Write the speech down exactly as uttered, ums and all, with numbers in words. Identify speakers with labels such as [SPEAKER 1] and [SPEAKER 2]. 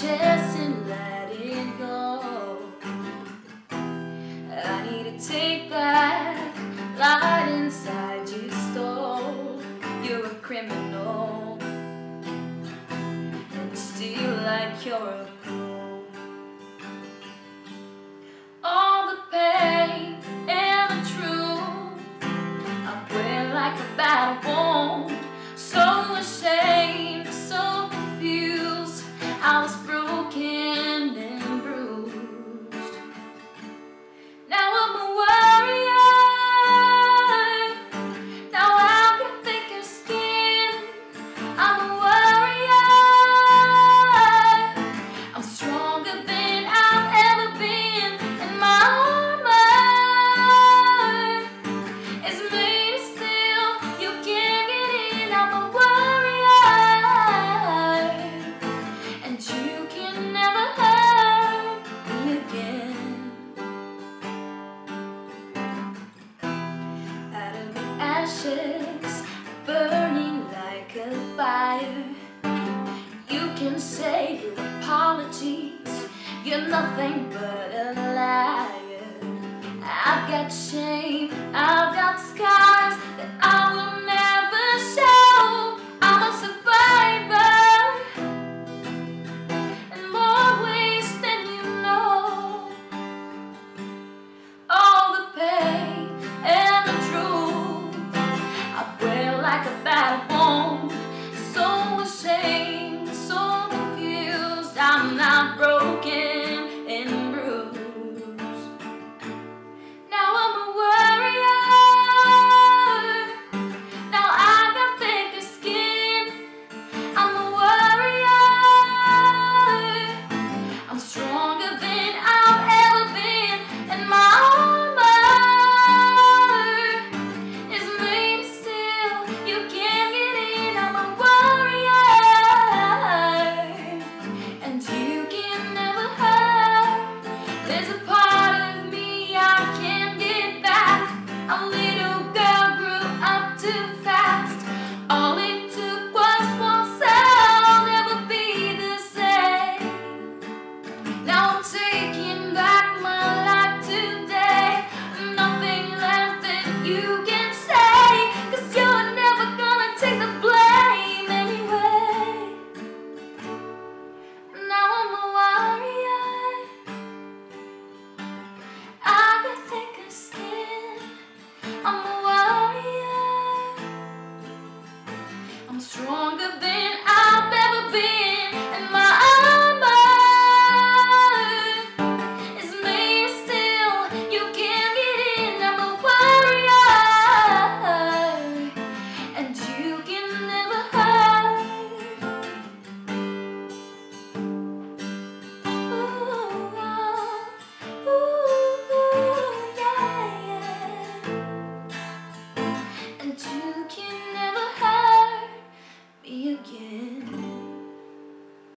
[SPEAKER 1] chest and let it go. I need to take back light inside you stole. You're a criminal, and you steal like you're a fool. All the pain and the truth I wear like a battle wound. So ashamed, so confused, I was broken and bruised. Now I'm a warrior, now I've got thicker skin. I'm a warrior, I'm stronger than I've ever been, and my armor is made of steel. You can't get in. I'm a warrior, and you can never hurt me again. Out of the ashes, burning like a fire, you can say your apologies, you're nothing but a liar. I've got shame, I've got scars that I will never show. I'm a survivor in more ways than you know. All the pain and the truth I wear like a battle wound. So ashamed, so confused, I'm not broken and bruised. Now I'm a warrior, now I got thicker skin. I'm a warrior, I'm stronger than I've ever been, and my armor is made of steel. You can't get in. I'm a warrior, and you